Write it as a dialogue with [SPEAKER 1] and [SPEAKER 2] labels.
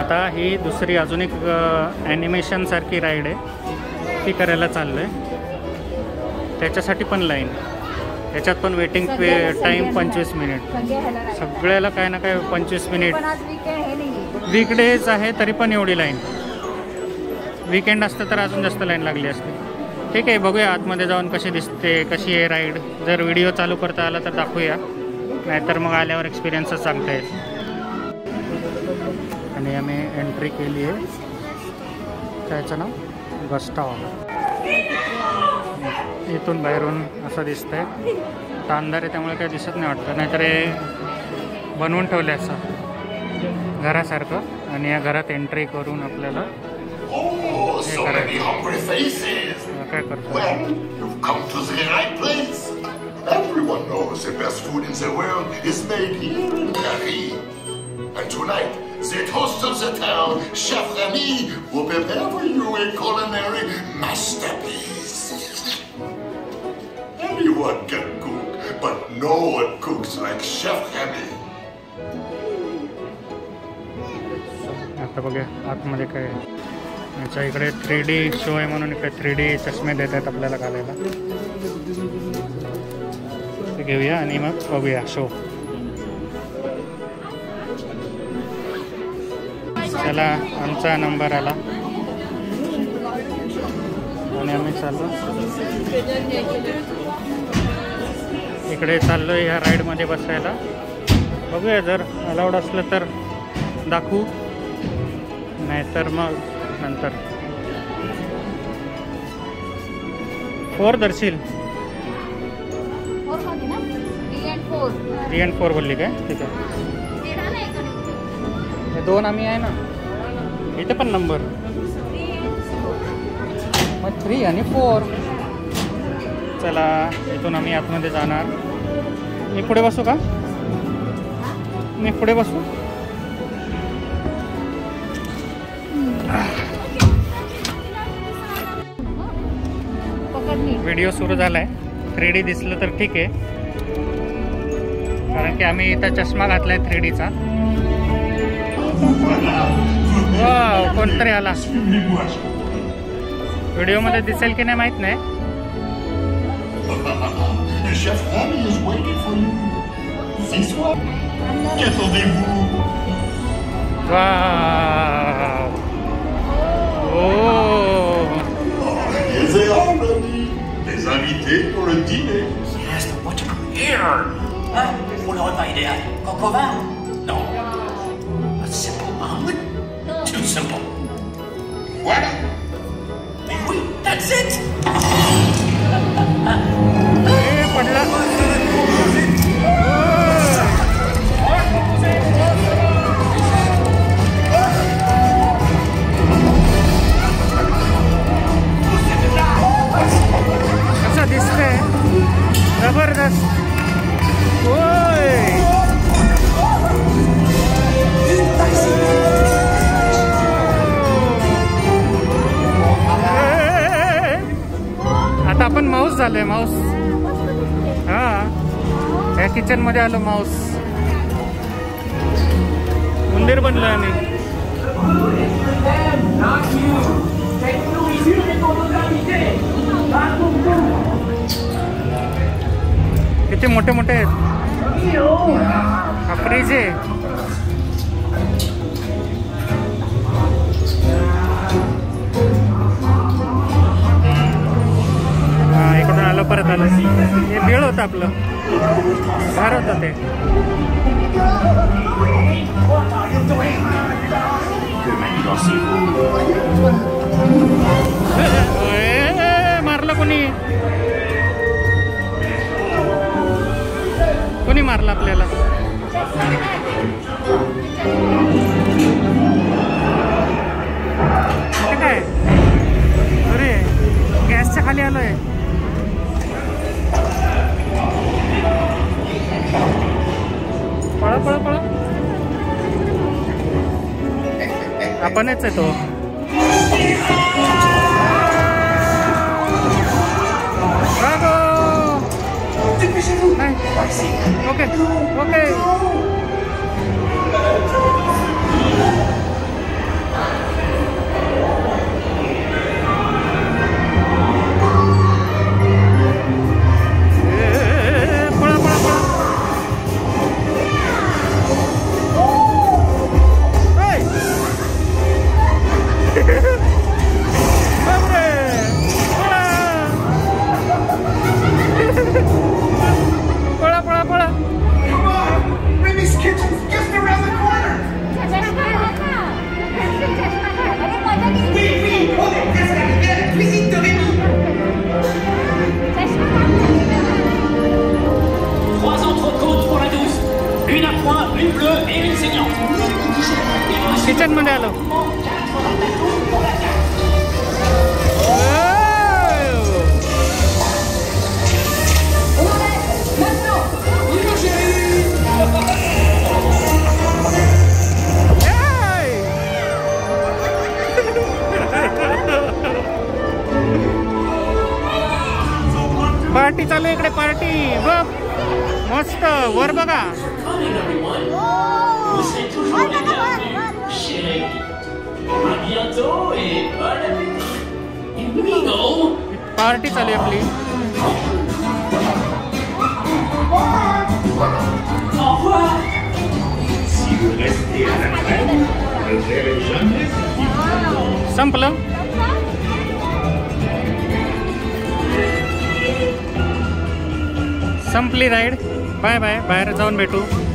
[SPEAKER 1] आता ही दुसरी अजून एक ॲनिमेशन सारखी राईड आहे, ती करायला चाललो आहे. त्याच्यासाठी पण लाईन, त्याच्यात पण वेटिंग टाईम 25 मिनिट. सगळ्याला काय ना काय 25 मिनिट. वीकडेज आहे तरी पण एवढी लाईन. वीकेंड असतं तर अजून जास्त लाईन लागली असते. ठीक आहे, बघूया आतमध्ये जाऊन कशी दिसते, कशी आहे राईड. जर व्हिडिओ चालू करता आला तर दाखवूया, नाहीतर मग आल्यावर एक्सपिरियन्सच सांगता येईल. आणि आम्ही एंट्री केली आहे. त्याचं नाव गुस्टॉ. इथून बाहेरून असं दिसतंय. आता अंधार आहे त्यामुळे काही दिसत नाही वाटतं, नाहीतर हे बनवून ठेवलं असं घरासारखं. आणि या घरात एंट्री करून आपल्याला हे करायचं. काय करतो?
[SPEAKER 2] Everyone knows the best food in the world is made here in Paris. And tonight, the host of the town, Chef Remy, will prepare for you a culinary masterpiece. Anyone can cook, but no one cooks like Chef Remy.
[SPEAKER 1] आता बघूया आतमध्ये काय आहे. याच्या इकडे 3D show आहे म्हणून इकडे 3D चष्मे देतात आपल्याला घालायला. ते घेऊया आणि मग बघूया शो. चला, आमचा नंबर आला आणि आम्ही चाललो इकडे. चाललो ह्या राईडमध्ये बसायला. बघूया, जर अलाउड असलं तर दाखवू, नाहीतर मग नंतर. 4 दर्शील. 3 and 4 बोलली काय? ठीक आहे. हे 2 आम्ही आहे ना, इथे पण नंबर. मग 3 आणि 4. चला, इथून आम्ही आतमध्ये जाणार. मी पुढे बसू का? मी पुढे बसू? व्हिडिओ सुरू झालाय. 3D दिसलं तर ठीक आहे, कारण की आम्ही इथं चष्मा घातलाय 3Dचा. वाव, कोणतरी आला. व्हिडिओमध्ये दिसेल की नाही माहित नाही. Wow,
[SPEAKER 2] Les invités pour le dîner.
[SPEAKER 3] Yes, but what to prepare? Pour le repas idéal, coq au vin? Non. A simple omelet? Too simple.
[SPEAKER 2] Voilà.
[SPEAKER 3] Mais oui, that's it!
[SPEAKER 1] पडला. कसा दिसतंय जबरदस्त. आता आपण माऊस झालोय. माऊस. हा, या kitchen मध्ये आलो. माऊस उंदीर बनलो आम्ही. किती मोठे मोठे आहेत. फ्रीज आहे. इकडून आलं, परत आलं. हे बेळ होतं आपलं, बाहेर होतं ते. मारलं कोणी? कोणी मारलं आपल्याला? काय? अरे, गॅसच्या खाली आलोय. पळा पळा पळा. आपणच आहे तो. Okay okay. किचन मध्ये आलो. पार्टी चालू आहे इकडे. पार्टी बघ मस्त. वर बघा.
[SPEAKER 3] Coming, everyone. Vous serez toujours les bienvenus, chérie. À bientôt et bon appétit. Et we go.
[SPEAKER 1] Party चालू आहे आपली.
[SPEAKER 3] Au revoir.
[SPEAKER 2] Si vous restez à la crème, ne verrez jamais ce qui
[SPEAKER 1] संपलं. संपली राईड. Bye bye. बाहेर जाऊन भेटू.